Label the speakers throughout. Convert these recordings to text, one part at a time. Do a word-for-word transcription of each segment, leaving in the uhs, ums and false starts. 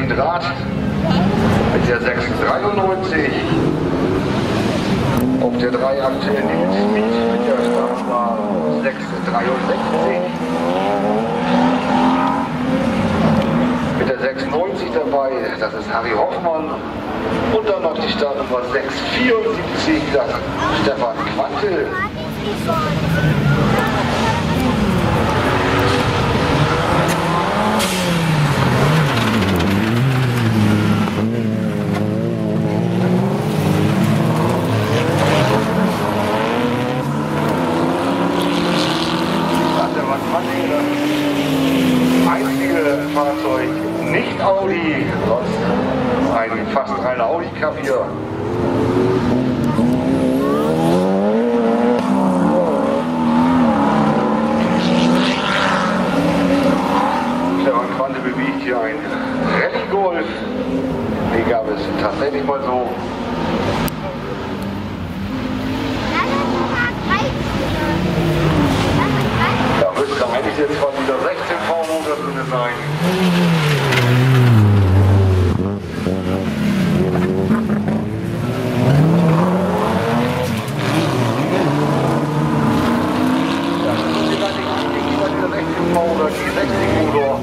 Speaker 1: Martin Draht mit der sechs dreiundneunzig. Auf der drei aktuell Nils Schmid mit der Startnummer sechs dreiundsechzig. Mit der sechs neunzig dabei, das ist Harry Hoffmann. Und dann noch die Startnummer sechs vierundsiebzig, das ist Stefan Quantel.
Speaker 2: Fahrzeug, nicht Audi, sonst ein fast reiner Audi-Cup hier. Stefan Quantel bewegt hier ein Rallye-Golf. Den gab es tatsächlich mal so. Da müsste eigentlich jetzt von dieser sechzehn V-Motor drin sein. Ja, das ist hier gar nicht angegeben bei dieser sechzehn V oder die sechzehn Motor.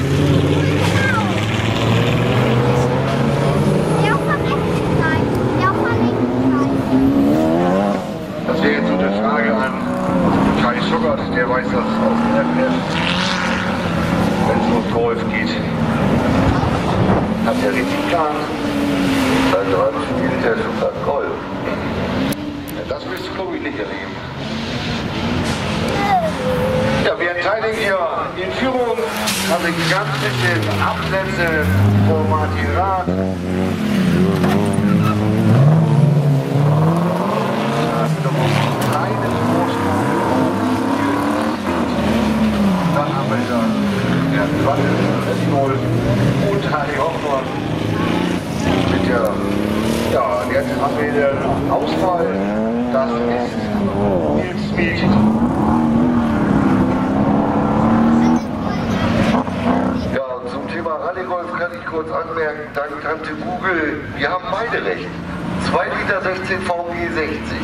Speaker 2: Das wäre jetzt so eine Frage an Kai Schuckert, der weiß das aus dem F F, wenn es um Golf geht. Hat er richtig Plan?
Speaker 1: Seit wann spielt der Schuckert Golf?
Speaker 2: Ja, das wirst du, glaube ich, nicht erleben. Ja, wir entscheiden hier in Führung, habe ich ganz bisschen Absätze vor Martin Rath. Dann haben wir da Herrn Quantel und Harry Hoffmann mit der, ja, jetzt haben wir den Ausfall, das ist Nils Schmid.
Speaker 1: Ja, und zum Thema Rallye-Golf kann ich kurz anmerken, dank Tante Google, wir haben beide recht. zwei Liter sechzehn V G sechzig.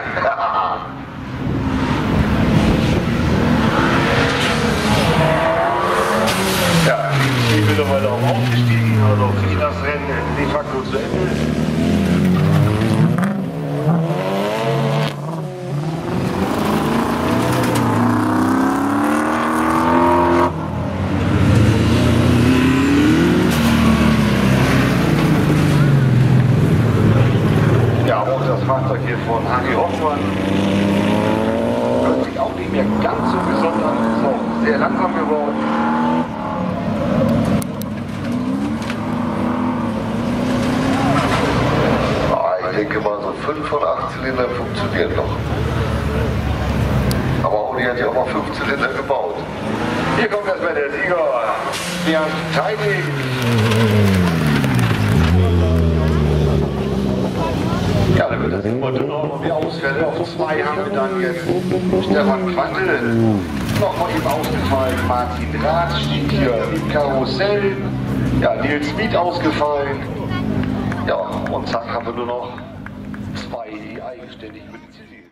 Speaker 2: Ja, ich bin mittlerweile auch aufgestiegen, also kriege das Rennen de facto zu Ende. Ja, auch das Fahrzeug hier von Harry Hoffmann hört sich auch nicht mehr ganz so gesund an, ist auch sehr langsam geworden.
Speaker 1: Ich denke mal, so fünf von acht Zylindern funktionieren noch. Aber Audi hat ja auch mal fünf Zylinder gebaut.
Speaker 2: Hier kommt erstmal der Sieger, Bernd Teinig. Ja, dann wird das immer dünner und die Ausfälle. Auf zwei haben wir dann jetzt Stefan Quantel. Nochmal eben ausgefallen, Martin Draht steht hier im Karussell. Ja, Nils Schmid ausgefallen. Ja, und zack haben wir nur noch zwei, die eigenständig mitziehen.